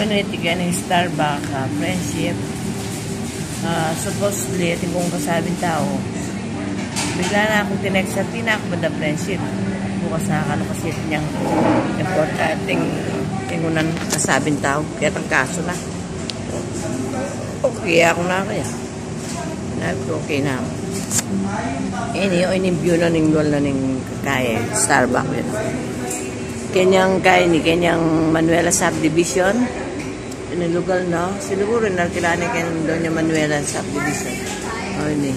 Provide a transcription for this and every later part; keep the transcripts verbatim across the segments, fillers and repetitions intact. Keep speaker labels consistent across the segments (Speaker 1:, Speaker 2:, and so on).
Speaker 1: Community ka ng Starbucks, uh, friendship. Uh, supposedly, ito kong kasabing tao. Bigla na akong tinext sa tina ako ba friendship. Bukas na akala kasi niyang importanteng tingunan kasabing tao. Kaya ang kaso na. Okay, ako na kaya. Okay na ako. Ini, o inimbyo na ning luwal na ning kaya. Starbucks yun. Kanyang kaya ni, kanyang Manuela Subdivision. Inilugal na. Siguro na kilala kayo doon niya Manuela Subdivision. O ini.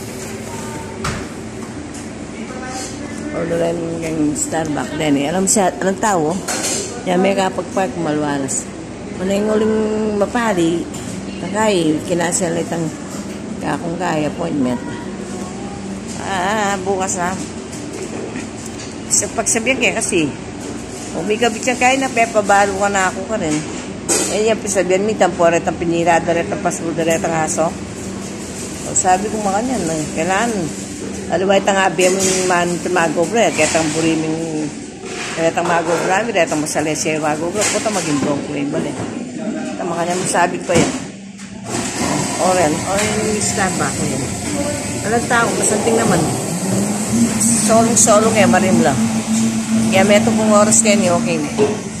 Speaker 1: Order rin yung Starbucks din eh. Alam siya, anong tao? Yan may kapag-park malwalas. Ano yung uling mapari, kakay, kinasal itang kakong kaya appointment. Ah, bukas na. Sa pagsabihan kaya kasi, umigabit siya kaya na, pepabalo ka na ako ka rin. Eh, yan pisabihan mi, tamporet ang pinira, daret ang pasul, daret ang aso. O, sabi ko mga kanyan, kailangan. Aluway tang abi mo man tumagobre, kaya tang buriming, kaya tang magobre, kaya tang masalesya magobre, puta maging bronco yung balik. Tama kanya mo sabi ko yan. Oren, oren yung Starbucks ko yan. Alang tao, masanting naman. Solong-solong eh, marim lang. Kaya meto kong oras kayo ni okay na.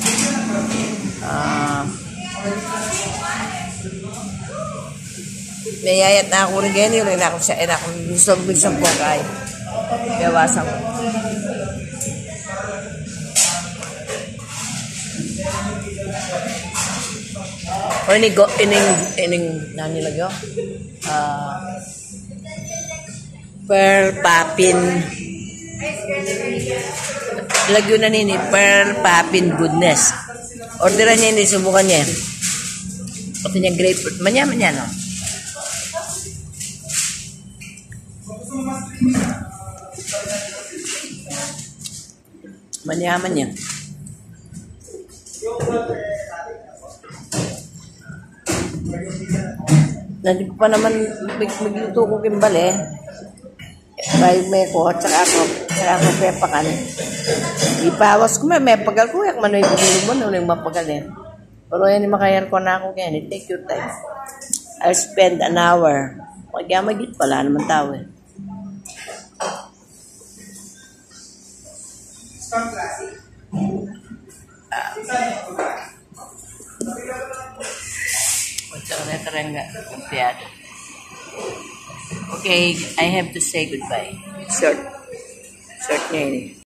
Speaker 1: Ah... May yayat na ako rin ganyan, rin ako siya, ina akong gusto bigsang po kay. Gawasan ko. O ini go, ining, ining, nanilagyo? Ah, Pearl Papin. Lagyo na nini, Pearl Papin Goodness. Orderan niya ini, subukan niya. Pati niya grapefruit. Manya-manya, no? Manyaman yan. Nandito pa naman magluto ko kimbal eh. Bahay may ko, tsaka ako, tsaka ako pepakan. Ipawas ko may may pagal ko, yak manoy pagulog mo, nung mapagal eh. Pero yan yung makayar ko na ako kaya, take your time. I'll spend an hour. Magyamagit pala naman tao eh. Okay, I have to say goodbye. Short. Short niya yun eh.